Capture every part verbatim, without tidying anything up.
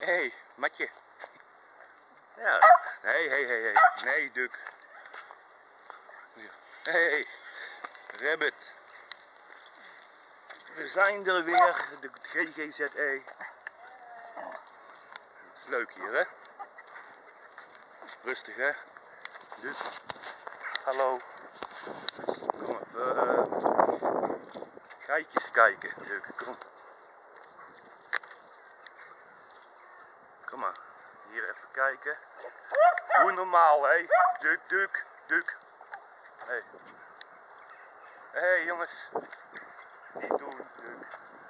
hey, matje. Ja, nee, hey, hey, hey. Nee, Duk. Hey, Rabbit. We zijn er weer, de G G Z E. Leuk hier, hè? Rustig, hè? Duk. Hallo. Kom even. Uh, geitjes kijken, Duk. Kom. Kom maar. Hier even kijken. Doe normaal, hè? Duk, Duk, Duk. Hey. Hey, jongens. Niet doen, Duk.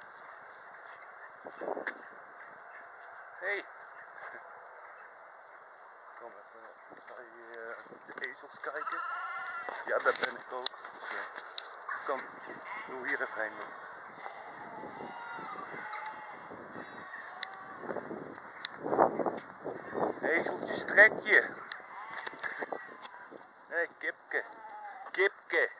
Hey. Kom even bij uh, de ezels kijken. Ja, daar ben ik ook. Dus, uh, kom, doe hier even heen. Ezeltje, strek je. Hey, kipke. Kipke.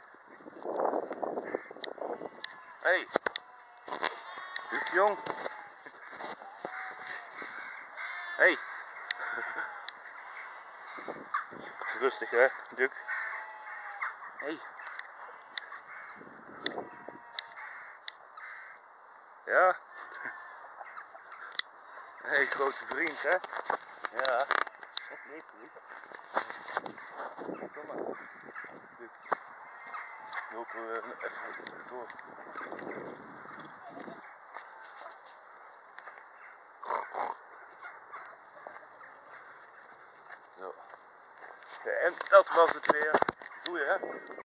Hey. Dus jong. Hey. Rustig, hè, Duk. Hey. Ja. Hey, grote vriend, hè. Ja. Nee, vriend. Kom maar. Duk. Lopen we even door. Zo. En dat was het weer. Doei, hè.